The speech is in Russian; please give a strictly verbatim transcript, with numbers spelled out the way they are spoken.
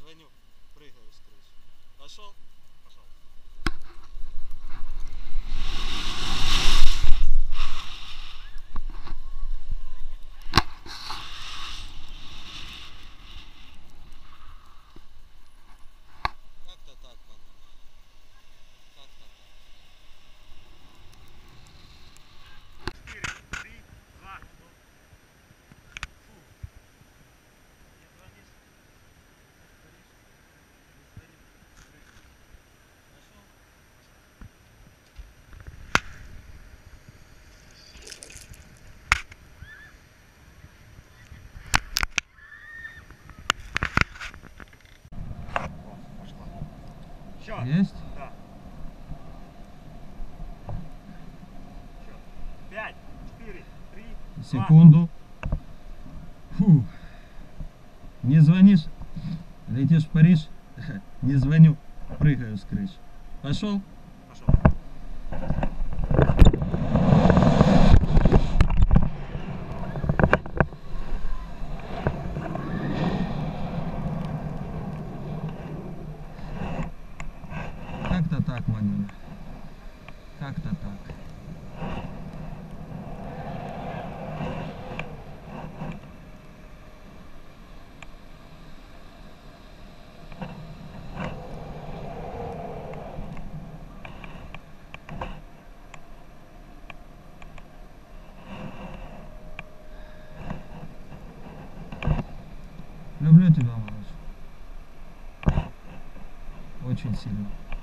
звоню, прыгаю с крыши. Пошел? Пошел. Как-то так, ман. Как-то так. четыре, три, два, ну. Фу. Не звонишь? Говоришь? Не звони. Прыгай. Пошел? О, пошла. Счет. Есть? Да. Счет. Пять, четыре, три, Секунду. Фу. Не звонишь? Летишь в Париж? Не звоню. Прыгаю с крыши. Пошел? Пошел. Как-то так, Манюня. Как-то так. Люблю тебя, малыш. Очень сильно.